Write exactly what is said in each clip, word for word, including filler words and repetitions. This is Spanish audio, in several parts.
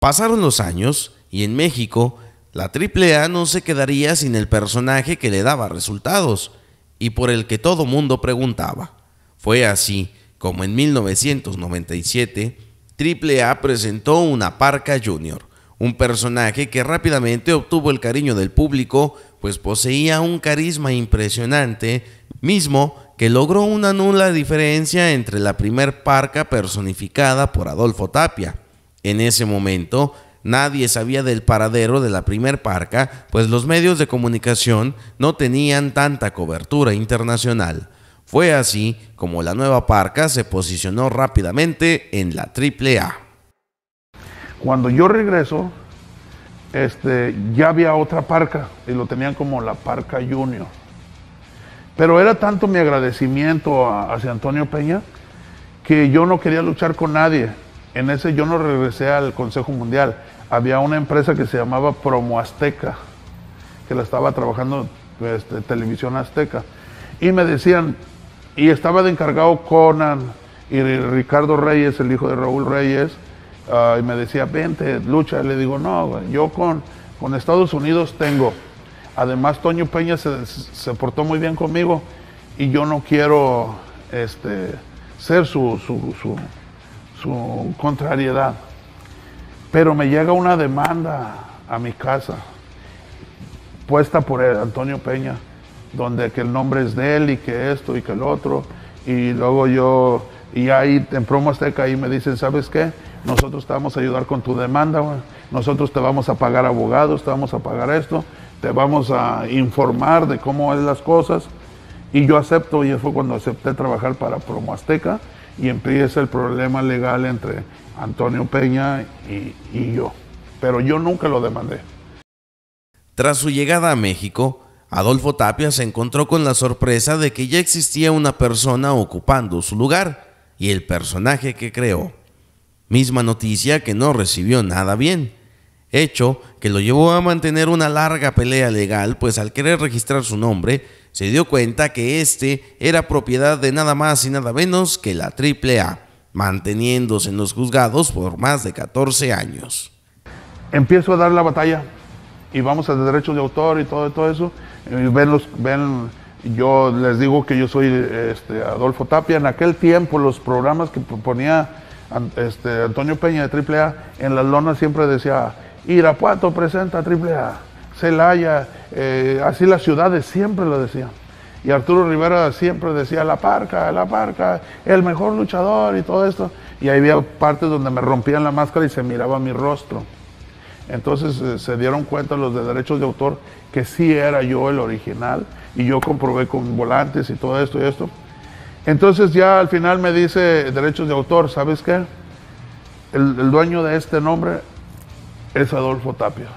Pasaron los años y en México la Triple A no se quedaría sin el personaje que le daba resultados y por el que todo mundo preguntaba. Fue así como en mil novecientos noventa y siete Triple A presentó una Parka Junior, un personaje que rápidamente obtuvo el cariño del público, pues poseía un carisma impresionante, mismo que logró una nula diferencia entre la primer Parka personificada por Adolfo Tapia. En ese momento, nadie sabía del paradero de la primer Parka, pues los medios de comunicación no tenían tanta cobertura internacional. Fue así como la nueva Parka se posicionó rápidamente en la Triple A. Cuando yo regreso, este, ya había otra Parka y lo tenían como la Parka Junior. Pero era tanto mi agradecimiento a, hacia Antonio Peña que yo no quería luchar con nadie. En ese yo no regresé al Consejo Mundial. Había una empresa que se llamaba Promo Azteca, que la estaba trabajando este, Televisión Azteca. Y me decían, y estaba de encargado Conan y Ricardo Reyes, el hijo de Raúl Reyes, uh, y me decía, vente, lucha. Le digo, no, yo con, con Estados Unidos tengo. Además, Toño Peña se, se portó muy bien conmigo y yo no quiero este, ser su, su, su, su contrariedad. Pero me llega una demanda a mi casa, puesta por el Antonio Peña, donde que el nombre es de él y que esto y que el otro. Y luego yo, y ahí en Promo Azteca ahí me dicen, ¿sabes qué? Nosotros te vamos a ayudar con tu demanda, güey. Nosotros te vamos a pagar abogados, te vamos a pagar esto, te vamos a informar de cómo es las cosas. Y yo acepto, y fue cuando acepté trabajar para Promo Azteca y empieza el problema legal entre Antonio Peña y, y yo. Pero yo nunca lo demandé. Tras su llegada a México, Adolfo Tapia se encontró con la sorpresa de que ya existía una persona ocupando su lugar y el personaje que creó. Misma noticia que no recibió nada bien, hecho que lo llevó a mantener una larga pelea legal, pues al querer registrar su nombre, se dio cuenta que este era propiedad de nada más y nada menos que la Triple A, manteniéndose en los juzgados por más de catorce años. Empiezo a dar la batalla y vamos a derechos de autor y todo, todo eso. Y ven los, ven, yo les digo que yo soy este, Adolfo Tapia. En aquel tiempo los programas que ponía este, Antonio Peña de Triple A, en las lonas siempre decía Irapuato presenta Triple A, Celaya, eh, así las ciudades siempre lo decían. Y Arturo Rivera siempre decía la Parka, la Parka, el mejor luchador y todo esto. Y ahí había partes donde me rompían la máscara y se miraba mi rostro. Entonces eh, se dieron cuenta los de derechos de autor que sí era yo el original y yo comprobé con volantes y todo esto y esto. Entonces ya al final me dice derechos de autor, ¿sabes qué? El, el dueño de este nombre es Adolfo Tapia.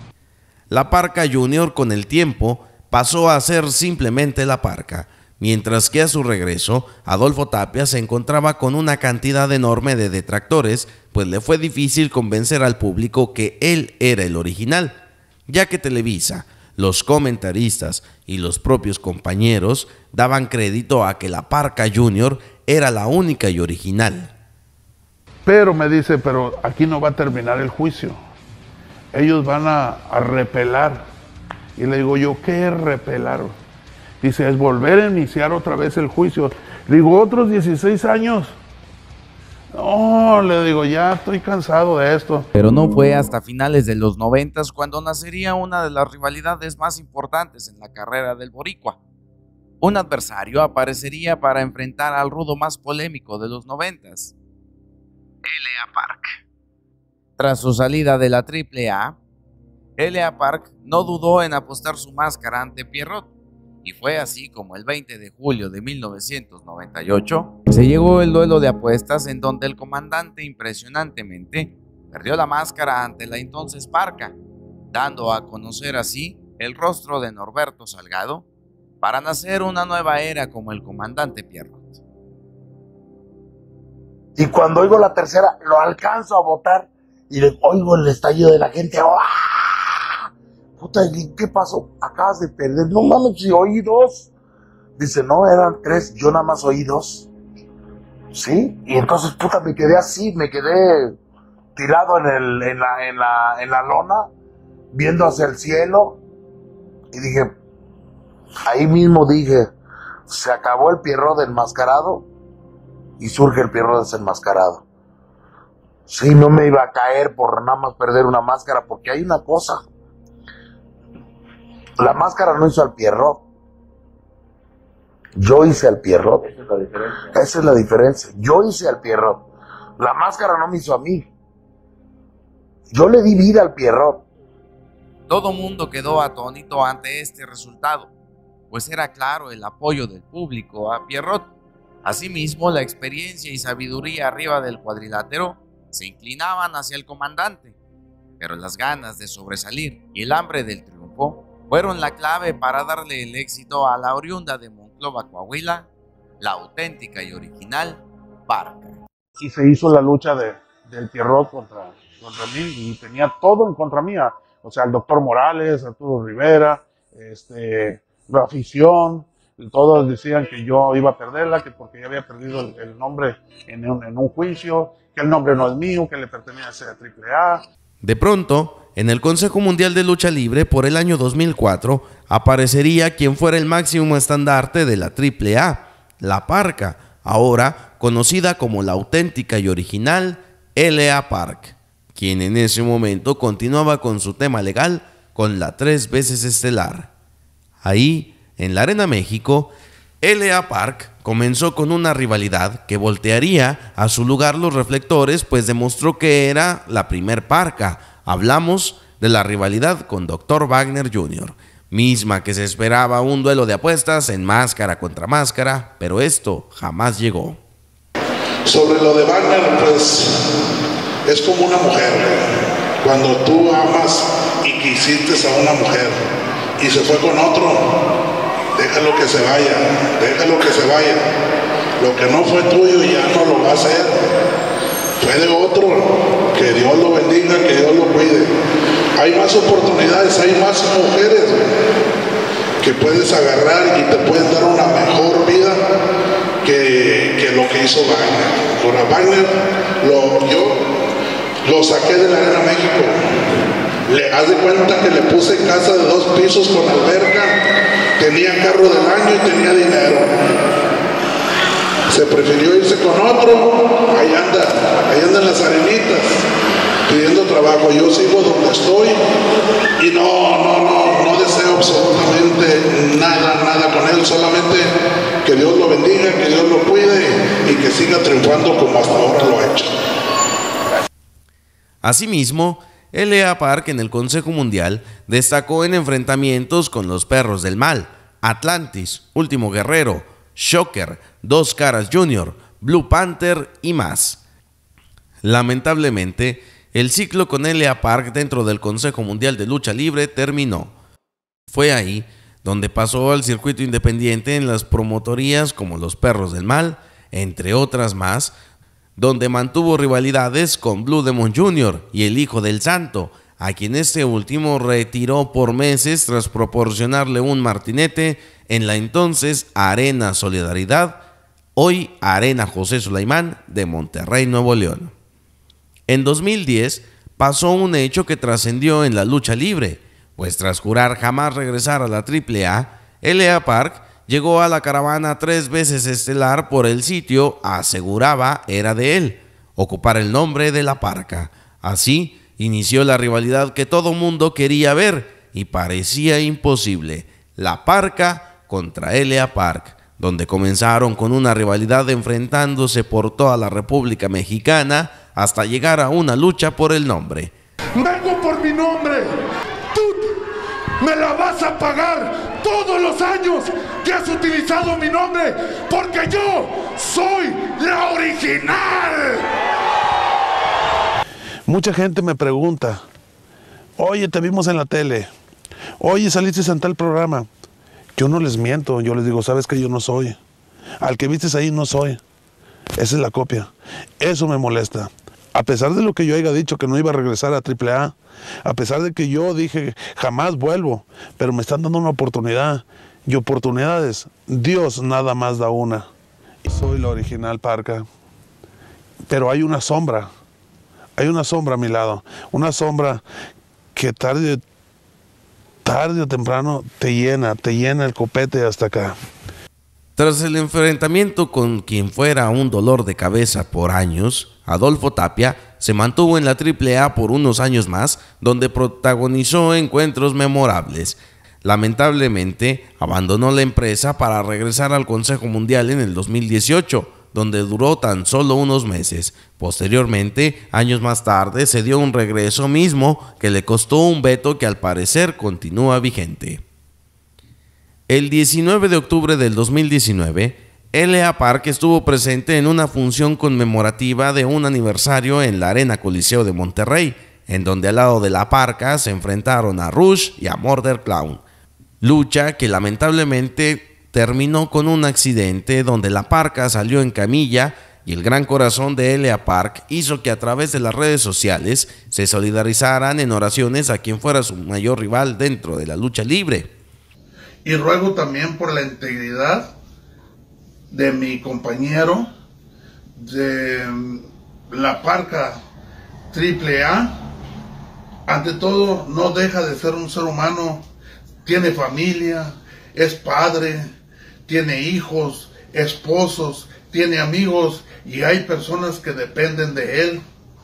La Parka Junior con el tiempo pasó a ser simplemente la Parka, mientras que a su regreso, Adolfo Tapia se encontraba con una cantidad enorme de detractores, pues le fue difícil convencer al público que él era el original, ya que Televisa, los comentaristas y los propios compañeros daban crédito a que la Parka Junior era la única y original. Pero me dice, pero aquí no va a terminar el juicio. Ellos van a, a repelar. Y le digo yo, ¿qué es repelar? Dice, es volver a iniciar otra vez el juicio. Le digo, ¿otros dieciséis años? No, le digo, ya estoy cansado de esto. Pero no fue hasta finales de los noventas cuando nacería una de las rivalidades más importantes en la carrera del boricua. Un adversario aparecería para enfrentar al rudo más polémico de los noventas, L A Park. Tras su salida de la Triple A, L A Park no dudó en apostar su máscara ante Pierrot, y fue así como el veinte de julio de mil novecientos noventa y ocho se llegó el duelo de apuestas en donde el comandante impresionantemente perdió la máscara ante la entonces Parka, dando a conocer así el rostro de Norberto Salgado para nacer una nueva era como el comandante Pierrot. Y cuando oigo la tercera, lo alcanzo a botar y le oigo el estallido de la gente. ¡Ah! Puta, ¿qué pasó? Acabas de perder. No mames, si oí dos. Dice, no, eran tres, yo nada más oí dos. ¿Sí? Y entonces, puta, me quedé así, me quedé tirado en, el, en, la, en, la, en la lona, viendo hacia el cielo, y dije, ahí mismo dije, se acabó el Pierrot enmascarado y surge el Pierrot desenmascarado. Sí, no me iba a caer por nada más perder una máscara, porque hay una cosa, la máscara no hizo al Pierrot, yo hice al Pierrot. Esa es la diferencia. Esa es la diferencia. Yo hice al Pierrot. La máscara no me hizo a mí. Yo le di vida al Pierrot. Todo mundo quedó atónito ante este resultado, pues era claro el apoyo del público a Pierrot. Asimismo, la experiencia y sabiduría arriba del cuadrilátero se inclinaban hacia el comandante, pero las ganas de sobresalir y el hambre del triunfo fueron la clave para darle el éxito a la oriunda de Monclova, Coahuila, la auténtica y original Parca. Y se hizo la lucha de, del Pierrot contra, contra mí, y tenía todo en contra mía. O sea, el doctor Morales, Arturo Rivera, este, la afición, todos decían que yo iba a perderla, que porque ya había perdido el, el nombre en un, en un juicio, que el nombre no es mío, que le pertenece a triple A. De pronto, en el Consejo Mundial de Lucha Libre por el año dos mil cuatro, aparecería quien fuera el máximo estandarte de la triple A, la Parca, ahora conocida como la auténtica y original L A Park, quien en ese momento continuaba con su tema legal con la tres veces estelar. Ahí, en la Arena México, L A Park comenzó con una rivalidad que voltearía a su lugar los reflectores, pues demostró que era la primer Parca. Hablamos de la rivalidad con doctor Wagner junior, misma que se esperaba un duelo de apuestas en máscara contra máscara, pero esto jamás llegó. Sobre lo de Wagner, pues es como una mujer. Cuando tú amas y quisiste a una mujer y se fue con otro, déjalo que se vaya, déjalo que se vaya. Lo que no fue tuyo ya no lo va a hacer. Fue de otro. Que Dios lo bendiga, que Dios lo cuide. Hay más oportunidades, hay más mujeres que puedes agarrar y te pueden dar una mejor vida que, que lo que hizo Wagner. Ahora Wagner, lo, yo lo saqué de la Arena México. Le haz de cuenta que le puse casa de dos pisos con alberca, tenía carro del año y tenía dinero. Se prefirió irse con otro, ahí anda, ahí andan las arenitas, pidiendo trabajo. Yo sigo donde estoy y no, no, no, no deseo absolutamente nada, nada con él, solamente que Dios lo bendiga, que Dios lo cuide y que siga triunfando como hasta ahora lo ha hecho. Asimismo, L A Park en el Consejo Mundial destacó en enfrentamientos con los Perros del Mal, Atlantis, Último Guerrero, Shocker, Dos Caras junior, Blue Panther y más. Lamentablemente, el ciclo con L A Park dentro del Consejo Mundial de Lucha Libre terminó. Fue ahí donde pasó al circuito independiente en las promotorías como los Perros del Mal, entre otras más, donde mantuvo rivalidades con Blue Demon junior y el Hijo del Santo, a quien este último retiró por meses tras proporcionarle un martinete en la entonces Arena Solidaridad, hoy Arena José Sulaimán de Monterrey, Nuevo León. En dos mil diez pasó un hecho que trascendió en la lucha libre, pues tras jurar jamás regresar a la triple A, L A Park llegó a la caravana tres veces estelar por el sitio, aseguraba era de él, ocupar el nombre de la Parca. Así inició la rivalidad que todo mundo quería ver y parecía imposible, la Parca contra L A Park, donde comenzaron con una rivalidad enfrentándose por toda la República Mexicana hasta llegar a una lucha por el nombre. Vengo por mi nombre. Tú me la vas a pagar todos los años que has utilizado mi nombre, porque yo soy la original. Mucha gente me pregunta, oye, te vimos en la tele, oye, saliste en tal programa. Yo no les miento, yo les digo, sabes que yo no soy. Al que vistes ahí no soy. Esa es la copia. Eso me molesta. A pesar de lo que yo haya dicho que no iba a regresar a triple A, a pesar de que yo dije jamás vuelvo, pero me están dando una oportunidad. Y oportunidades, Dios nada más da una. Soy la original Parca, pero hay una sombra. hay una sombra a mi lado, una sombra que tarde, tarde o temprano te llena, te llena el copete hasta acá. Tras el enfrentamiento con quien fuera un dolor de cabeza por años, Adolfo Tapia se mantuvo en la triple A por unos años más, donde protagonizó encuentros memorables. Lamentablemente, abandonó la empresa para regresar al Consejo Mundial en el dos mil dieciocho, donde duró tan solo unos meses. Posteriormente, años más tarde, se dio un regreso mismo que le costó un veto que al parecer continúa vigente. El diecinueve de octubre del dos mil diecinueve, L A Park estuvo presente en una función conmemorativa de un aniversario en la Arena Coliseo de Monterrey, en donde al lado de La Parka se enfrentaron a Rush y a Murder Clown. Lucha que lamentablemente terminó con un accidente donde La Parka salió en camilla y el gran corazón de L A Park hizo que a través de las redes sociales se solidarizaran en oraciones a quien fuera su mayor rival dentro de la lucha libre. Y ruego también por la integridad de mi compañero de La Parka triple A. Ante todo, no deja de ser un ser humano, tiene familia, es padre, tiene hijos, esposos, tiene amigos y hay personas que dependen de él.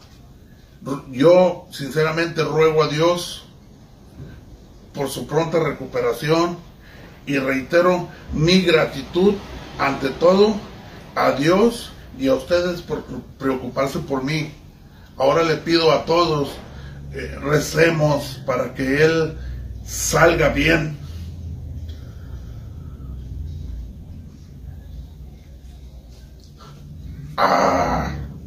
Yo sinceramente ruego a Dios por su pronta recuperación. Y reitero mi gratitud ante todo a Dios y a ustedes por preocuparse por mí. Ahora le pido a todos, eh, recemos para que Él salga bien. Ah,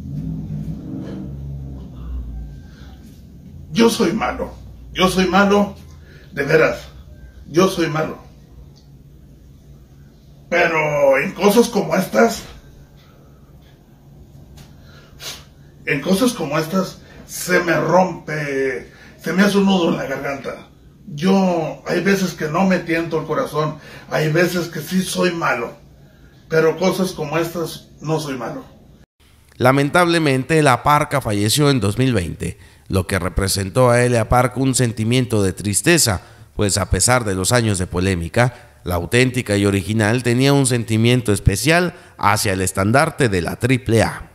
yo soy malo, yo soy malo, de veras, yo soy malo. Pero en cosas como estas, en cosas como estas, se me rompe, se me hace un nudo en la garganta. Yo, hay veces que no me tiento el corazón, hay veces que sí soy malo, pero cosas como estas, no soy malo. Lamentablemente, La Parka falleció en dos mil veinte, lo que representó a L A Park un sentimiento de tristeza, pues a pesar de los años de polémica, la auténtica y original tenía un sentimiento especial hacia el estandarte de la triple A.